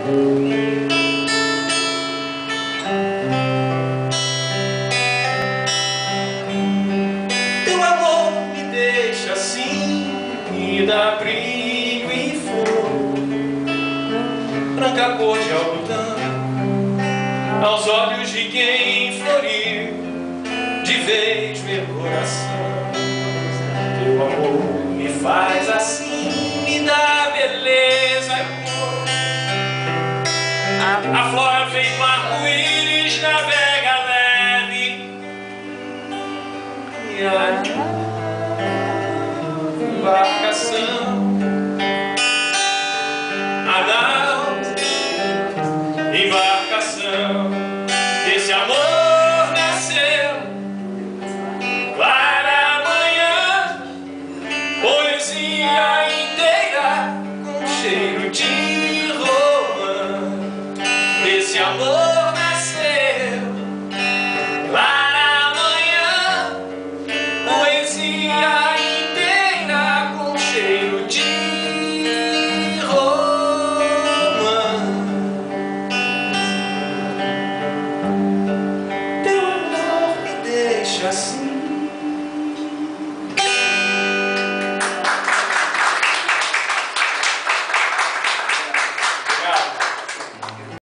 Teu amor me deixa assim, me dá brilho e flor, branca cor de algodão aos olhos de quem floriu de vez meu coração. Teu amor me faz assim, me dá beleza e cor. A flora feito arco-íris navega leve e